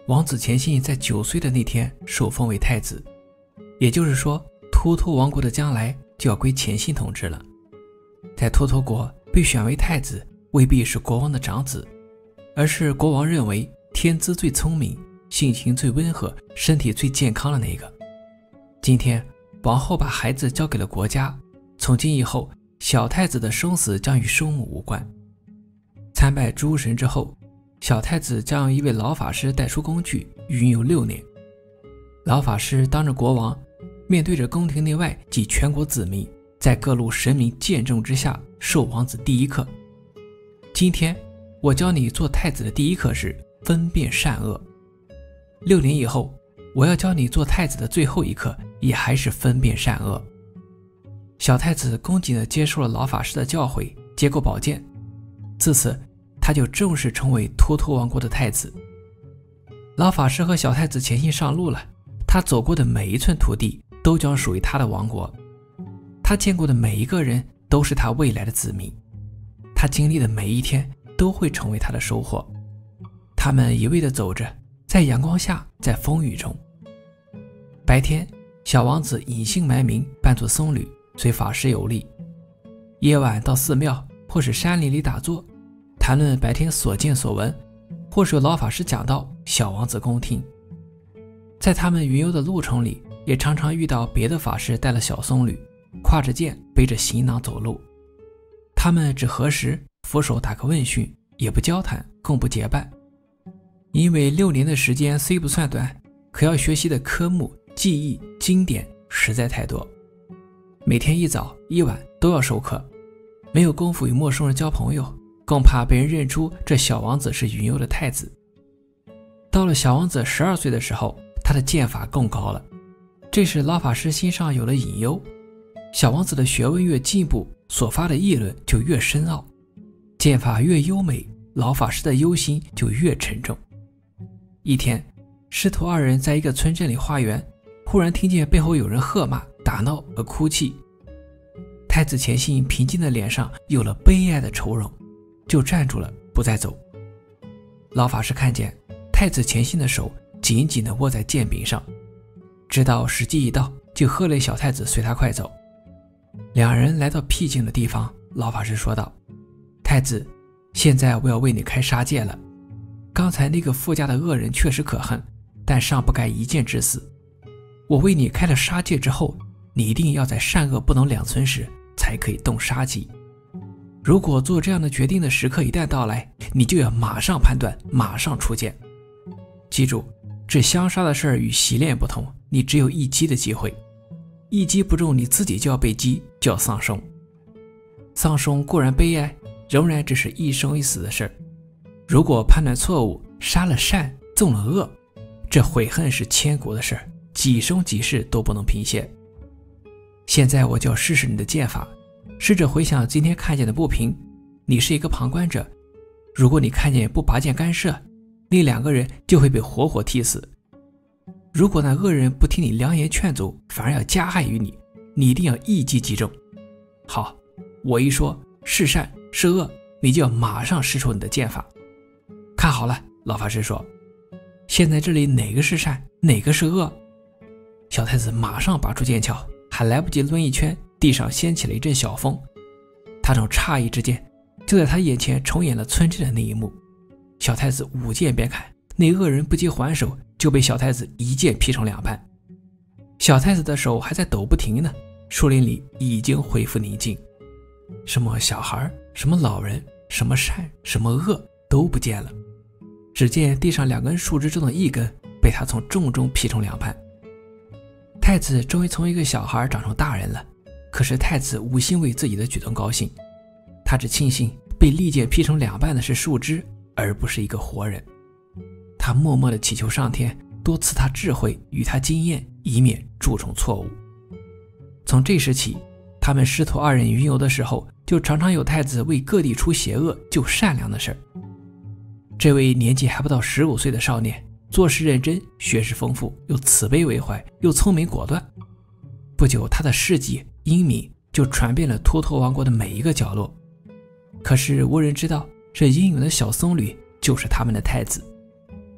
王子虔信在9岁的那天受封为太子，也就是说脱脱王国的将来就要归虔信统治了。在脱脱国被选为太子未必是国王的长子，而是国王认为天资最聪明、性情最温和、身体最健康的那个。今天王后把孩子交给了国家，从今以后小太子的生死将与生母无关。参拜诸神之后，小太子将由一位老法师带出宫去云游6年。老法师当着国王，面对着宫廷内外及全国子民，在各路神明见证之下授王子第一课。今天我教你做太子的第一课是分辨善恶。6年以后，我要教你做太子的最后一课，也还是分辨善恶。小太子恭敬地接受了老法师的教诲，接过宝剑。自此他就正式成为脱脱王国的太子。老法师和小太子虔信上路了，他走过的每一寸土地都将属于他的王国，他见过的每一个人都是他未来的子民，他经历的每一天都会成为他的收获。他们一味地走着，在阳光下，在风雨中。白天，小王子隐姓埋名，扮作僧侣，随法师游历。夜晚到寺庙或是山林里打坐，谈论白天所见所闻，或是有老法师讲道，小王子恭听。在他们云游的路程里，也常常遇到别的法师带了小僧侣，挎着剑，背着行囊走路。他们只合十，俯首打个问讯，也不交谈，更不结伴。因为6年的时间虽不算短，可要学习的科目、技艺、经典实在太多。每天一早一晚都要授课，没有功夫与陌生人交朋友，更怕被人认出这小王子是云游的太子。到了小王子12岁的时候，他的剑法更高了，这时老法师心上有了隐忧。小王子的学问越进步，所发的议论就越深奥，剑法越优美，老法师的忧心就越沉重。一天，师徒2人在一个村镇里花园，忽然听见背后有人喝骂、打闹和哭泣。太子虔信平静的脸上有了悲哀的愁容，就站住了，不再走。老法师看见太子虔信的手紧紧地握在剑柄上，知道时机一到，就喝令小太子随他快走。2人来到僻静的地方，老法师说道：太子，现在我要为你开杀戒了。刚才那个富家的恶人确实可恨，但尚不该一剑致死。我为你开了杀戒之后，你一定要在善恶不能两存时才可以动杀机。如果做这样的决定的时刻一旦到来，你就要马上判断，马上出剑。记住，这相杀的事儿与习练不同，你只有一击的机会，一击不中，你自己就要被击，就要丧生。丧生固然悲哀，仍然只是一生一死的事儿。如果判断错误，杀了善，纵了恶，这悔恨是千古的事儿，几生几世都不能平息。现在我就要试试你的剑法，试着回想今天看见的不平。你是一个旁观者，如果你看见不拔剑干涉，那2个人就会被活活踢死。如果那恶人不听你良言劝阻，反而要加害于你，你一定要一击即中。好，我一说是善是恶，你就要马上使出你的剑法。看好了，老法师说，现在这里哪个是善，哪个是恶？小太子马上拔出剑鞘，还来不及抡一圈，地上掀起了一阵小风。他正诧异之间，就在他眼前重演了村镇的那一幕。小太子舞剑便砍，那恶人不及还手，就被小太子一剑劈成2半。小太子的手还在抖不停呢，树林里已经恢复宁静，什么小孩，什么老人，什么善，什么恶都不见了。只见地上2根树枝中的一根被他从重中劈成2半。太子终于从一个小孩长成大人了，可是太子无心为自己的举动高兴，他只庆幸被利剑劈成2半的是树枝，而不是一个活人。他默默地祈求上天多赐他智慧，与他经验，以免铸成错误。从这时起，他们师徒2人云游的时候，就常常有太子为各地除邪恶救善良的事儿。这位年纪还不到15岁的少年，做事认真，学识丰富，又慈悲为怀，又聪明果断。不久，他的事迹英名就传遍了脱脱王国的每一个角落。可是无人知道，这英勇的小僧侣就是他们的太子。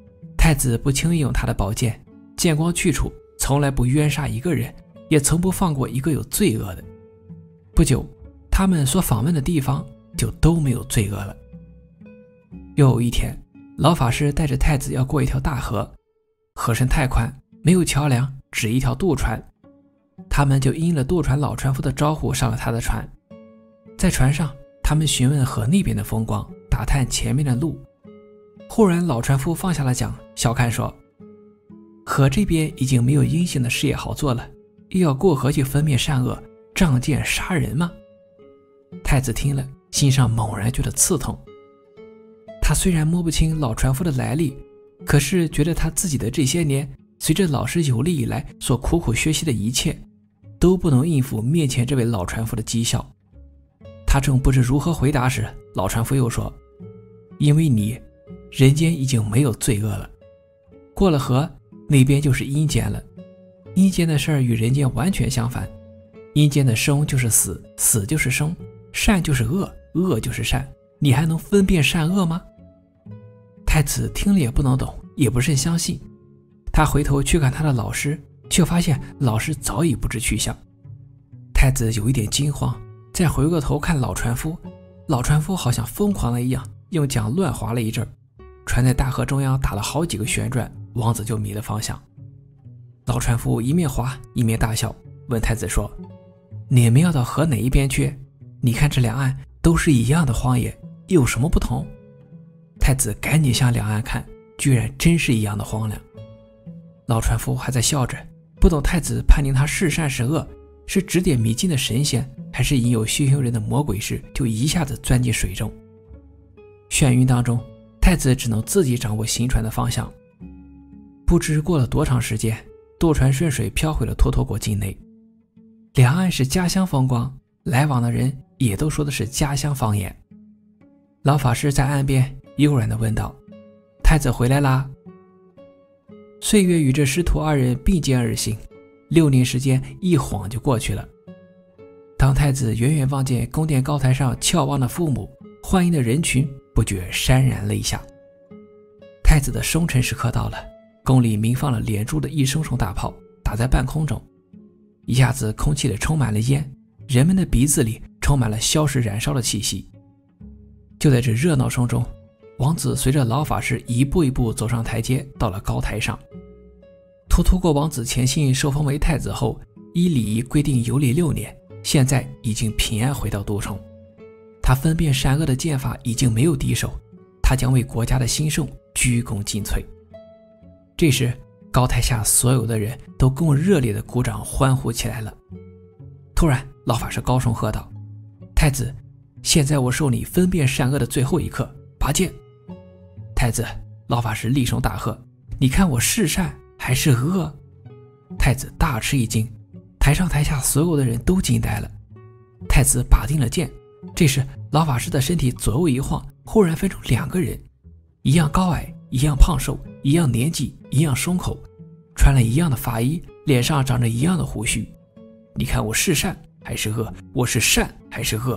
太子不轻易用他的宝剑，剑光去处，从来不冤杀一个人，也从不放过一个有罪恶的。不久，他们所访问的地方就都没有罪恶了。又有一天，老法师带着太子要过一条大河，河身太宽，没有桥梁，只一条渡船。他们就应了渡船老船夫的招呼，上了他的船。在船上，他们询问河那边的风光，打探前面的路。忽然老船夫放下了桨，笑看说：河这边已经没有阴险的事业好做了，又要过河去分辨善恶，仗剑杀人吗？太子听了，心上猛然觉得刺痛。他虽然摸不清老船夫的来历，可是觉得他自己的这些年随着老师游历以来所苦苦学习的一切，都不能应付面前这位老船夫的讥笑。他正不知如何回答时，老船夫又说：因为你，人间已经没有罪恶了，过了河，那边就是阴间了。阴间的事儿与人间完全相反，阴间的生就是死，死就是生，善就是恶，恶就是善，你还能分辨善恶吗？太子听了也不能懂，也不甚相信。他回头去看他的老师，却发现老师早已不知去向。太子有一点惊慌，再回过头看老船夫，老船夫好像疯狂了一样，用桨乱划了一阵，船在大河中央打了好几个旋转，王子就迷了方向。老船夫一面划一面大笑，问太子说：你们要到河哪一边去？你看这两岸都是一样的荒野，有什么不同？太子赶紧向两岸看，居然真是一样的荒凉。老船夫还在笑着，不懂太子判定他是善是恶，是指点迷津的神仙，还是引有修行人的魔鬼似，就一下子钻进水中。眩晕当中，太子只能自己掌握行船的方向。不知过了多长时间，渡船顺水飘回了脱脱国境内。两岸是家乡风光，来往的人也都说的是家乡方言。老法师在岸边悠然地问道：太子回来啦？岁月与这师徒二人并肩而行，6年时间一晃就过去了。当太子远远望见宫殿高台上眺望的父母，欢迎的人群，不觉潸然泪下。太子的生辰时刻到了，宫里鸣放了连珠的一声声大炮，打在半空中，一下子空气里充满了烟，人们的鼻子里充满了硝石燃烧的气息。就在这热闹声中，王子随着老法师一步一步走上台阶，到了高台上。脱脱国王子前信受封为太子后，依礼仪规定游历6年，现在已经平安回到都城。他分辨善恶的剑法已经没有敌手，他将为国家的兴盛鞠躬尽瘁。这时，高台下所有的人都更热烈地鼓掌欢呼起来了。突然，老法师高声喝道：太子，现在我授你分辨善恶的最后一课，拔剑。太子，老法师厉声大喝：你看我是善还是恶？太子大吃一惊，台上台下所有的人都惊呆了。太子拔定了剑，这时老法师的身体左右一晃，忽然分成2个人，一样高矮，一样胖瘦，一样年纪，一样松口，穿了一样的法衣，脸上长着一样的胡须。你看我是善还是恶？我是善还是恶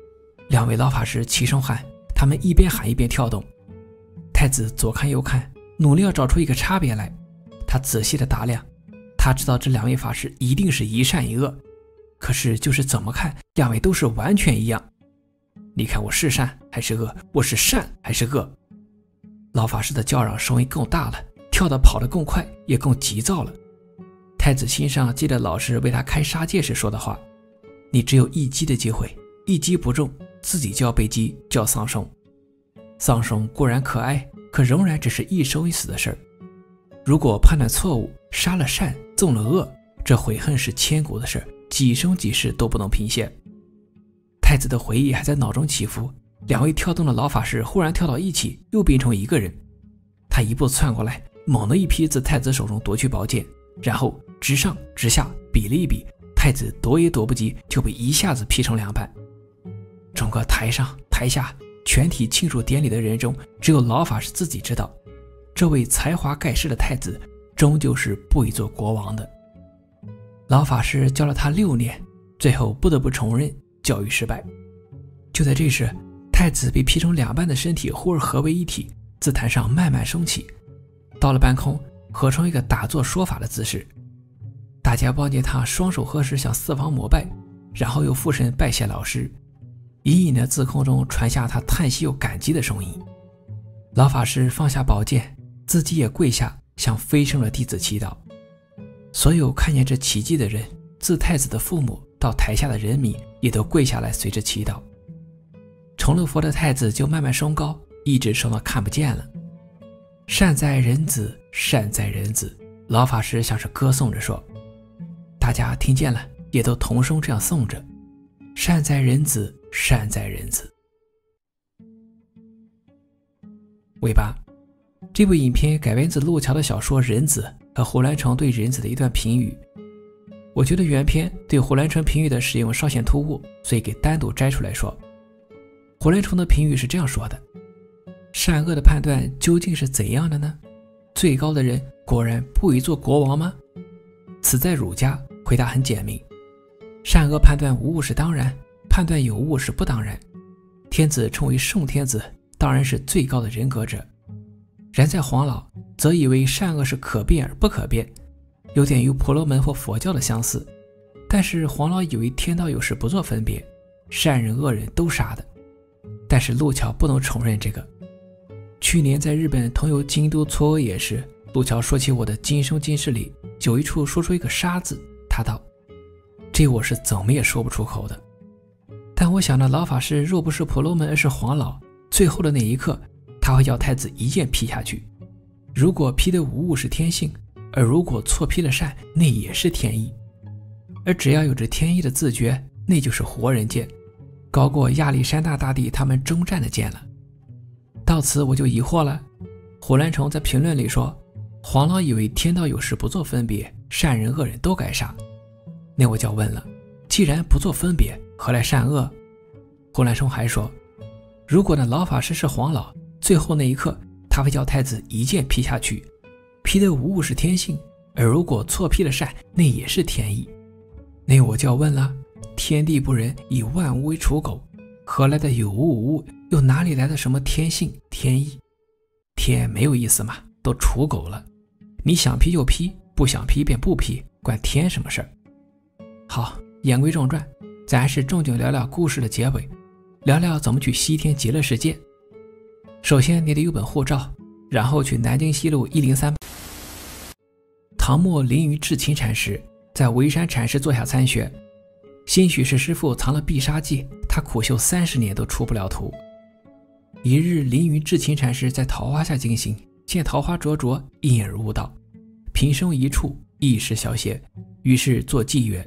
？2位老法师齐声喊，他们一边喊一边跳动。太子左看右看，努力要找出一个差别来。他仔细地打量，他知道这2位法师一定是一善一恶，可是就是怎么看，2位都是完全一样。你看我是善还是恶？我是善还是恶？老法师的叫嚷声音更大了，跳得跑得更快，也更急躁了。太子心上记得老师为他开杀戒时说的话：你只有一击的机会，一击不中，自己就要被击，就要丧生。丧生固然可哀，可仍然只是一生一死的事儿。如果判断错误，杀了善，纵了恶，这悔恨是千古的事，几生几世都不能平息。太子的回忆还在脑中起伏，2位跳动的老法师忽然跳到一起，又变成一个人。他一步窜过来，猛地一劈自太子手中夺去宝剑，然后直上直下比了一比，太子躲也躲不及，就被一下子劈成2半。整个台上台下全体庆祝典礼的人中，只有老法师自己知道，这位才华盖世的太子终究是不宜做国王的。老法师教了他6年，最后不得不承认教育失败。就在这时，太子被劈成2半的身体忽而合为一体，自坛上慢慢升起。 到了半空，合成一个打坐说法的姿势。大家望见他双手合十向四方膜拜，然后又俯身拜谢老师，隐隐的自空中传下他叹息又感激的声音。老法师放下宝剑，自己也跪下向飞升的弟子祈祷。所有看见这奇迹的人，自太子的父母到台下的人民，也都跪下来随着祈祷。崇乐佛的太子就慢慢升高，一直升到看不见了。善哉人子，善哉人子，老法师像是歌颂着说。大家听见了，也都同声这样颂着：善哉人子，善哉人子。尾巴，这部影片改编自路桥的小说《人子》和胡兰成对人子的一段评语。我觉得原片对胡兰成评语的使用稍显突兀，所以给单独摘出来说。胡兰成的评语是这样说的：善恶的判断究竟是怎样的呢？最高的人果然不宜做国王吗？此在儒家，回答很简明：善恶判断无误是当然，判断有误是不当然。天子称为圣天子，当然是最高的人格者。然在黄老则以为善恶是可变而不可变，有点与婆罗门或佛教的相似。但是黄老以为天道有时不做分别，善人恶人都杀的。但是路桥不能承认这个。去年在日本同游京都嵯峨野时，路桥说起我的今生今世里有一处说出一个杀字，他道：这我是怎么也说不出口的。但我想那老法师若不是婆罗门而是黄老，最后的那一刻他会叫太子一剑劈下去。如果劈的无误是天性，而如果错劈了善，那也是天意。而只要有着天意的自觉，那就是活人剑，高过亚历山大大帝他们征战的剑了。到此我就疑惑了。胡兰成在评论里说，黄老以为天道有时不做分别，善人恶人都该杀。那我就要问了，既然不做分别，何来善恶？胡兰成还说，如果那老法师是黄老，最后那一刻他会叫太子一剑劈下去，劈的无误是天性，而如果错劈了善，那也是天意。那我就要问了，天地不仁，以万物为刍狗，何来的有物无物？又哪里来的什么天性天意？天没有意思嘛，都刍狗了。你想劈就劈，不想劈便不劈，关天什么事儿？好，言归正传，咱还是正经聊聊故事的结尾，聊聊怎么去西天极乐世界。首先你得有本护照，然后去南京西路103。唐末临于智勤禅师在维山禅师座下参学，兴许是师父藏了必杀技，他苦修30年都出不了徒。一日临于智勤禅师在桃花下静行，见桃花灼灼，因而悟道，平生一处，一时小歇，于是作偈曰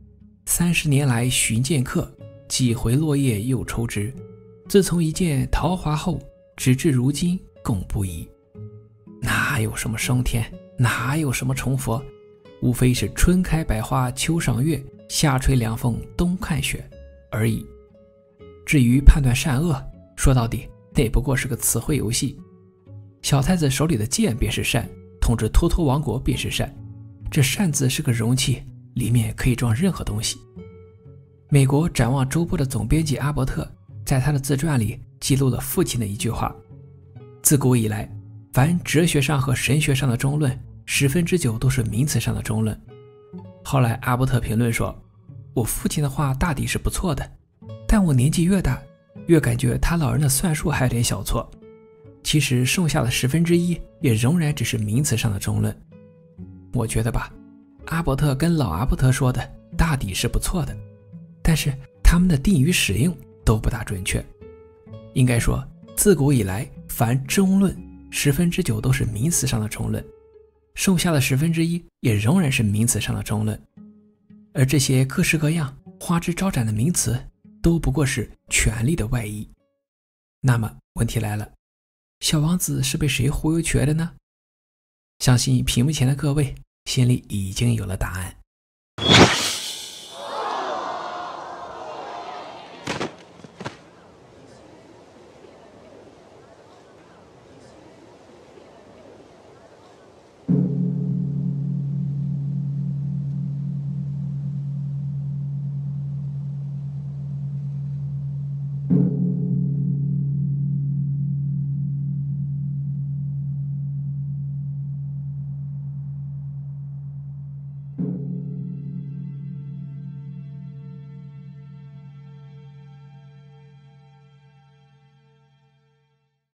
：30年来寻剑客，几回落叶又抽枝，自从一见桃花后，直至如今共不疑。哪有什么升天，哪有什么成佛，无非是春开百花秋赏月，夏吹凉风冬看雪而已。至于判断善恶，说到底那不过是个词汇游戏。小太子手里的剑便是善，统治脱脱王国便是善，这善字是个容器，里面可以装任何东西。美国展望周报的总编辑阿伯特在他的自传里记录了父亲的一句话：自古以来，凡哲学上和神学上的争论9%都是名词上的争论。后来阿伯特评论说，我父亲的话大抵是不错的，但我年纪越大，越感觉他老人的算术还有点小错。其实剩下的1/10也仍然只是名词上的争论。我觉得吧，阿伯特跟老阿伯特说的大抵是不错的，但是他们的定语使用都不大准确。应该说，自古以来凡争论9%都是名词上的争论，剩下的1/10也仍然是名词上的争论。而这些各式各样花枝招展的名词都不过是权力的外衣。那么问题来了，小王子是被谁忽悠瘸的呢？相信屏幕前的各位心里已经有了答案。